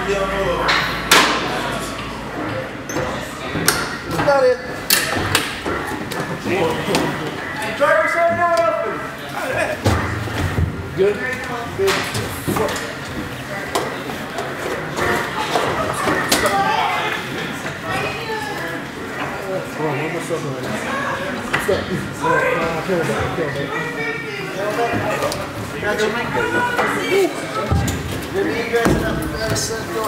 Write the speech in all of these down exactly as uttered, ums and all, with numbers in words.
Got it. Driver side now open. Good. Good. Oh, one more second right now. Stop. No, no, kill that, kill that. Got you. Then you guys have to set door.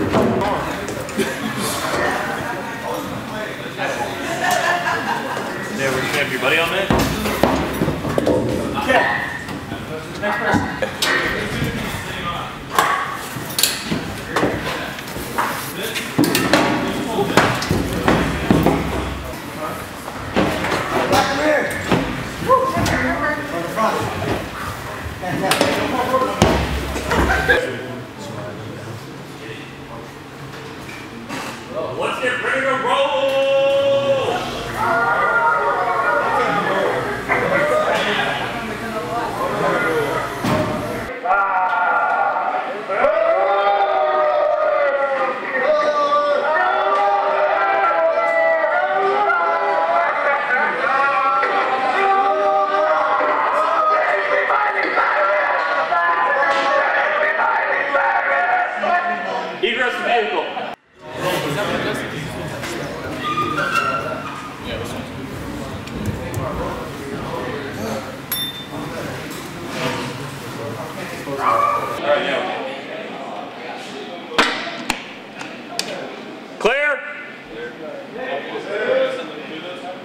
There, we have your buddy on that? Okay. Next person. Back in here. On the front. Let's get ready to roll! Egress vehicle. Clear.